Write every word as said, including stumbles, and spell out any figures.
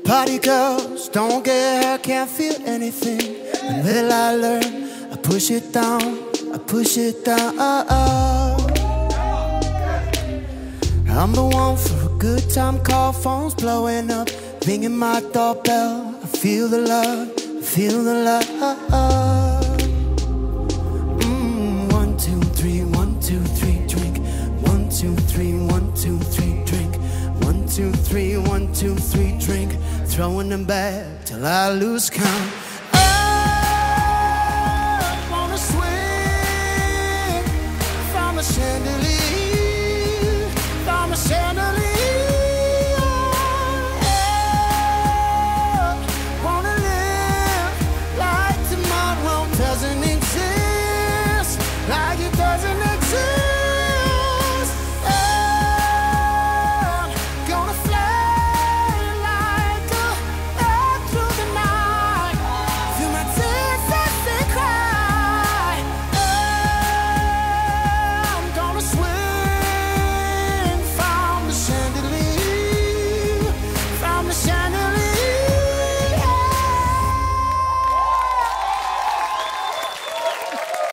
Party girls, don't get hurt, can't feel anything. When will I learn? I push it down, I push it down. I'm the one for a good time call, phones blowing up, ringing my doorbell. I feel the love, I feel the love. Mm, one, two, three, one, two, three, drink. One, two, three, one, two, three, drink. One, two, three, one, two, three, drink. Throwing them back till I lose count.